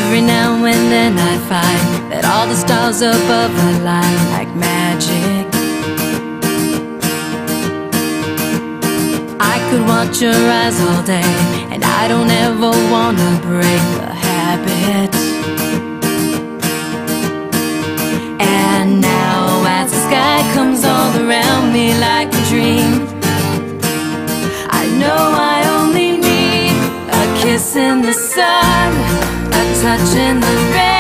Every now and then I find that all the stars above align like magic. I could watch your eyes all day, and I don't ever wanna break the habit. And now as the sky comes all around me like a dream, I know I only need a kiss in the sun, a touch in the rain.